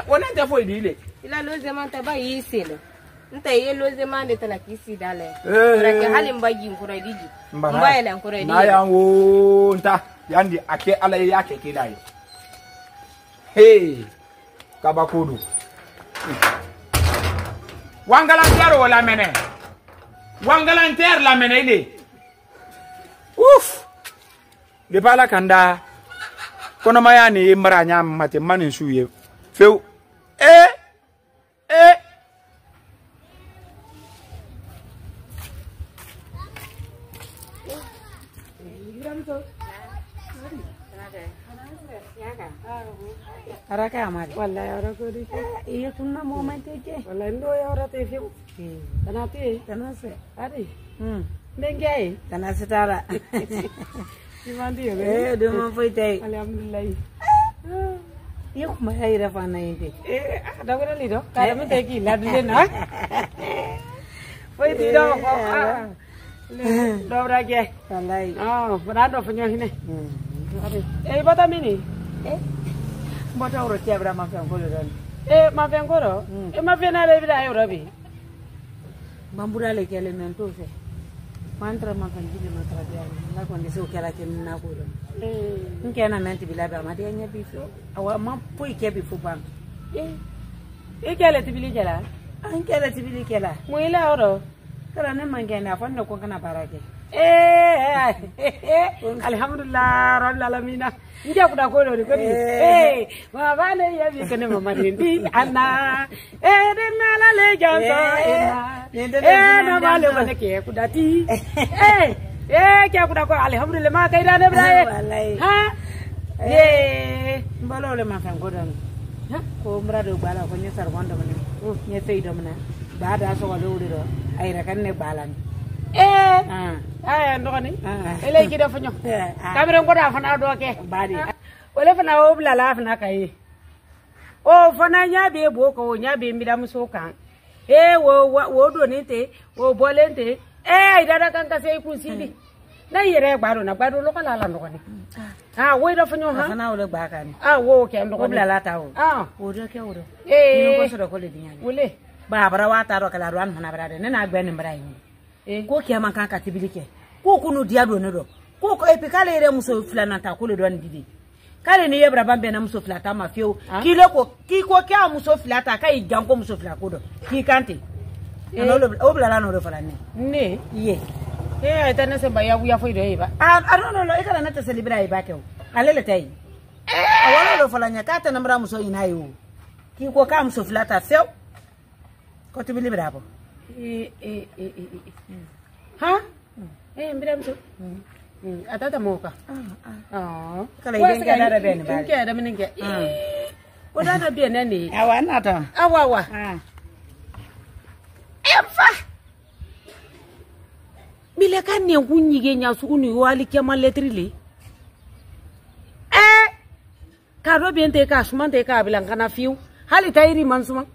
on a foi dile. Il a logement taba ici. Nta ye logement de tala kisi dale. Rake halin bagi nkura diji. Mbaya la nkura diji. Na ya wo nta yandi ake ala yake ke dai. Hey. Kabakudu. Wangalanter wala mene. Wangalanter la mene ile. Ouf. De pala kanda. Kono mayani mbara nyam mate manin suye. Feu. Araka amari wallahi arako di iya tunna moment ke wallahi ndo ya ora te fiu tanase ari ndengei tanase tara dimandi yo do mo foi tay alhamdulillah iya kuma ai rafa na yinde da gora lido kada mun te ki ladde na foi di do dobra ke wallahi brado fanyo hine bata mini Bota oro tia bra ma fen kolo don. Ma fen koro? Ma fen ale bida yo rabi. Bambura le kele mento fe. Mantra ma kan jile ma tra dia. Na ko ndese o kala ke na ko don. Nke na menti bila ba ma de nya bi fo. Awa ma po ike bi fo bam. Kele tibili kela. An kele tibili kela. Mo ila oro. Kala ne mangena fa no ko kana barake. Alhamdulillah rabbil alamin. Nja kuda ko do ko ni ma bale ya bi kene mama ndi anna denna la le jonto na bale wala ke kuda ti ke kuda ko alhamdulillah ma kay da ne braye ha mbalo le ma fan ko don ha ko mrado bala ko ni sar wonda mane ni fey do mane ba da so wala wuri do ay rakan ne balan ndogani ele ki dafa ñok camera ko da fana do ke badi wala fana o bla la fana kay o fana nyabe bo ko nyabe mi da muso kan wo do ni te wo bolente dada kan ka sey ku sidi na yere gbaro na gbaro lo kala la ndogani wo dafa ñok ha fana o le gba kan wo ke ndogani bla la tawo wo do ke wo do ni ko so do ko le dinya wole ba bara wa ta do kala do an fana bara de na gbe ni bara yi ko ke man kan ka tibilike ko kunu dia do ne do ko epikale ere muso fulana ta ko le do ndidi kale ni yebra bambe na muso fulata ma fiu kile ko ki ko ke muso fulata kai janko muso fulata ko do ki kante no o bla la no do fala ne ye eta ne se ba ya buya foi do iba no e kala na ta celebra iba ke alele tai awalo do fala nya ka ta namra muso ina yu ki ko ka muso fulata fiu ko tibili bravo ha mbira mso atata moka kala idenga dada bene bale nke da minenge ko dada bene ni awa nata awa emfa bile kan ne kunyige nya sukuni wali kema letrile ka do bente ka sumante ka bilan kana fiu hali tayri mansuma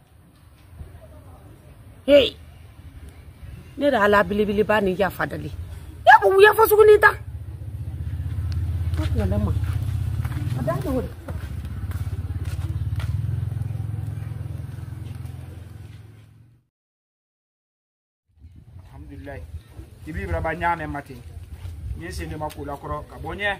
hey ne da ala bilibili ba ni ya fadali ya bu ya fa suguni ta ko na ma ada da wuri alhamdulillah tibi bra ba nyame mate ni se ne makula kro ka bonye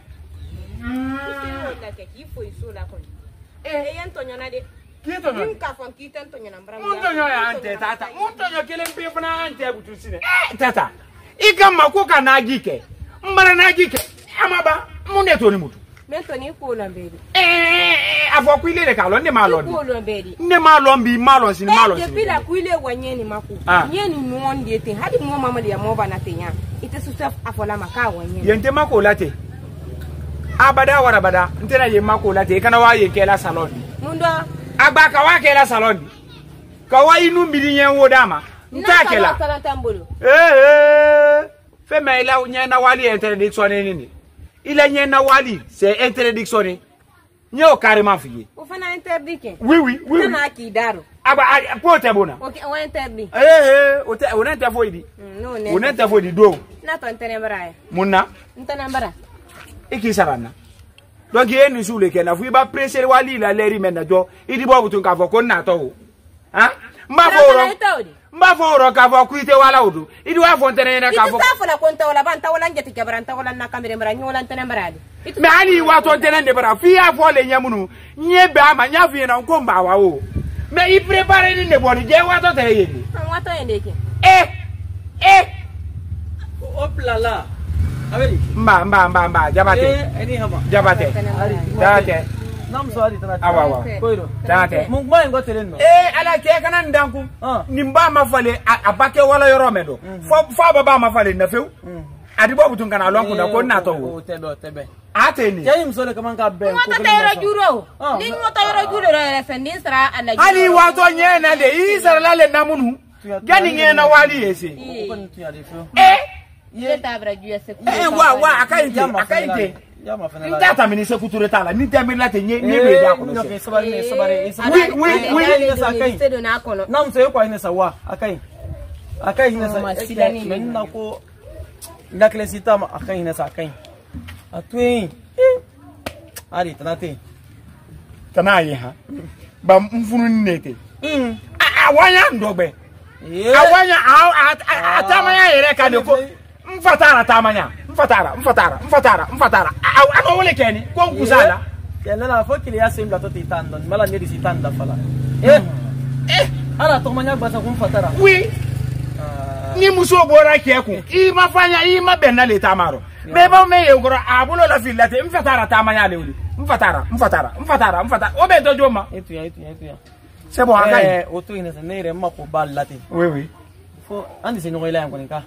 la ke ki foi so la kon yentonyo na de Kitonyo. Nka fon kitonyo na mbram. Mutonyo ya ante tata. Mutonyo kele mpefu na ante butusine. Tata. Ika makuka na agike. Mbara na agike. Amaba munde toni mutu. Mentoni ko lambedi. Afo kuile le kalo ne malon. Ko lambedi. Ne malon bi malon sin malon sin. Depuis kuile wanyeni maku. Nyeni monde te hadi mo mama ya mo bana tenya. Ite susa afola maka wanyeni. Yente mako late. Abada wara bada. Ntena ye mako late kana wa ye kela salon. Mundo Abaka wake la salon. Kawa inu mbili wo dama. Ntakela. Fema ila nyena wali interdiction nini? Ila nyena wali c'est interdiction. Nyo carrément fiye. O fana interdiction. Oui. Na kidaro. Aba pote bona. OK, on interdit. On interfoidi. No. On interfoidi do. Na to ntene mbara. Munna. Ntene mbara. Iki sarana. donc il nous soule que na fu ba presser wali la leri mena do idi bo butun ka fo ko na to ha mba fo ro ka fo kuite wala udu idi wa fo tere na ka fo ita fo konta wala banta wala njeti kebranta wala na kamere mara nyola ntene mbaradi me ali wa to tere de bara fi afo le nyamunu nye ba ma nya fi na ko mba wa o me i prepare ni ne boni je wa to tere yeni wa to yende ke hop là là avec mba jabate jabate date nam so ali tana awa koiro date mun ma ngo teleno ala ke kana ndanku nimba mafale abake wala yoro medo fo baba mafale na few adi bobu tun kana lonku na ko na to tebe ateni jayim so le kaman ka ben ko ta yoro juro ni mo ta yoro juro re fendi sra ala ali wato nyena de isra la le namunu gani ngena wali yesi ye tabra juese wa akaite Ndata mini se kuture tala ni temi la te nye be da ko no se sabare oui se na kono nam se ko ine sawa akai ine sa men na ko ndakle sitama akai ine sa akai atui ari tanate tanaye ha ba mfunu nete awanya ndogbe awanya atamanya yere ka de ko mfatara tamanya mfatara ano wole keni ko kusala yalla la fo kili ya semla to titando mala nyedi sitanda fala ala to manya basa ko mfatara oui ni muso bora keku I mafanya I mabenna le tamaro beba me yegoro abulo la filate mfatara tamanya le uli mfatara obe to joma etu ya c'est bon akai oto ina se nere mako ballate oui fo andi se nyoila yango nka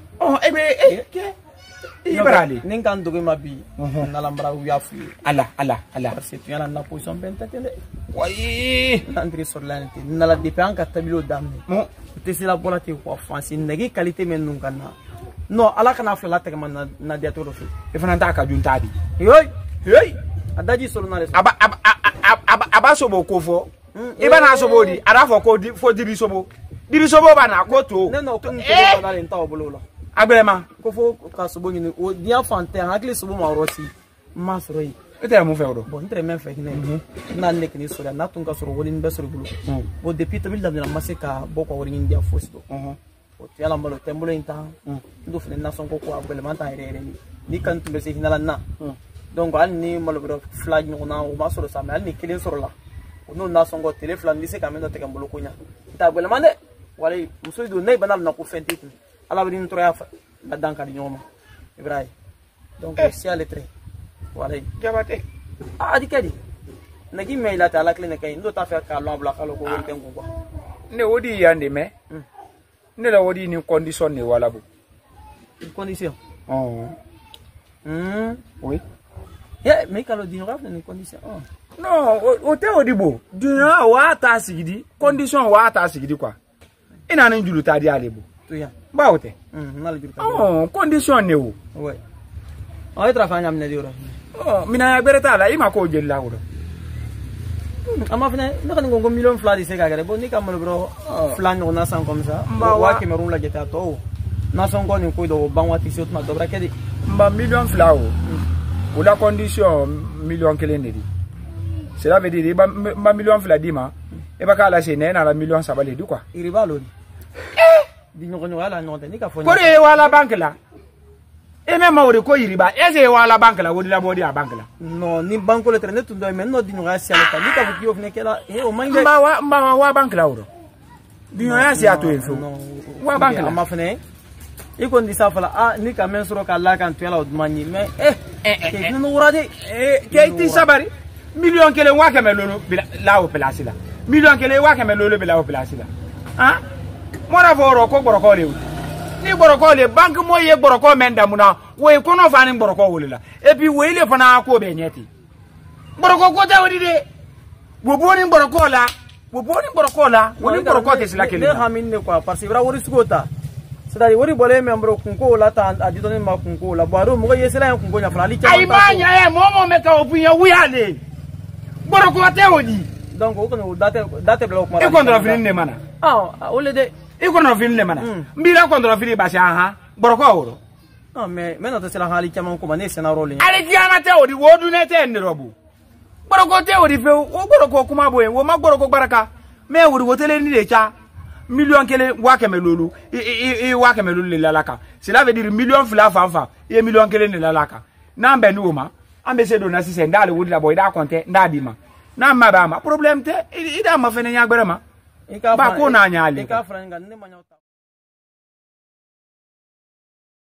Ibrali ninkan dogo mabi nalambra ya fu ala parce que tu as la position bentatele oui entrer sur l'anté nala dépen ka tabilo damne te c'est la bolate ko fansi negi qualité men nun kana no ala kana fla ta man na diato fi e fana ta ka junta di hey adaji solo na aba sobo ko fo e bana sobo di ara fo ko fo diri sobo bana ko to no ko ni ko na le ntaw bolola abrema ko fo ka sobo ni o dia fante hakle sobo ma rosi masroi ete mu fe odo bon très bien fait na nek ni sura na tun ka soro woni be soro bulu o depuis to bilda na maseka boko woni ndia fosto o ti ala malo tembulo inta ndo fene na son ko ko abele manta ere ni kan tumbe se hinala na donc al ni malo bro flag ni ona o masoro sa al ni kilin soro la no na son go tele flag ni se kamendo te kambolo ko nya ta abele mande wala muso do nay banal na ko fenti ala bidin troya la danka di nyoma ibrahim donc c'est à lettre voilà jabate adi kadi nagi maila ta la clinique ndo ta faire ka lo bla kalo ko wolte ngwa ne wodi yande me ne la wodi ni condition ni wala bu condition oui yeah mais kalo di raf ni condition non o te odibo dina wa ta sigidi condition wa ta sigidi quoi ina nan julu ta di alebo to ya ba wote nal julu ta condition ne wo ouais o etra fanya amne di ora mina bereta la ima ko jella ko ama fene no kan ngongo million fla di se kagare bo ni kamalo bro flan no na san comme ça wa Cameroun la jeta to na son ko ni ko do banwati sot ma dobra kedi mba million fla o la condition million kelene di cela veut dire ba million fla di ma e ba kala se ne na la million sabale di quoi iribalo di no ala no te ni ka fo ko re wala banque la e même mawre ko yiriba eze wala banque la wodi la bodi a banque la no ni banque le trene tu do men no di no ga sia la ni ka fu yo fne kela o mangbe wa banque la woro di no ya sia to enfo wa banque la ma fne e ko ndi sa fala ni ka men soro ka la kan tu la o mani me ke no wurade ke ti sabari million kele wa ka me lolo la o place la million kele wa ka me lolo be la o place la mora foro ko boroko le ni boroko le banque mo ye boroko menda muna we kono fani boroko wolila et puis we le fana ko be nyeti boroko ko ta wodi de bo boni boroko la woni boroko ke sila kele ne hamin ne quoi parce que bra wori sugota c'est-à-dire wori bolé membro kunko la ta adidone ma kunko la baro mo ye sila kunko nya fala li cha ay manya e momo me ka opunya wiale boroko te wodi donc o kono date block mara e kontra fini ne mana o le de e kono fini ne mana mbira kontra fini ba sha boroko woro non mais non te sila hali chama ko mané sena role ale diana te wodi wodu ne te ndirobu Boroko te ori fe o boroko kuma boye wo ma boroko baraka me wuri wotele ni de cha million kele wa kemelulu i wa kemelulu le lalaka cela veut dire million fla fanfa e million kele ne lalaka na mbe nu ma ambe se do na sise ndale wudi la boy da konte ndadi ma na ma ba ma problème te ida ma fene nya gbere ma ba ko na nya ali ka franga ne ma nyota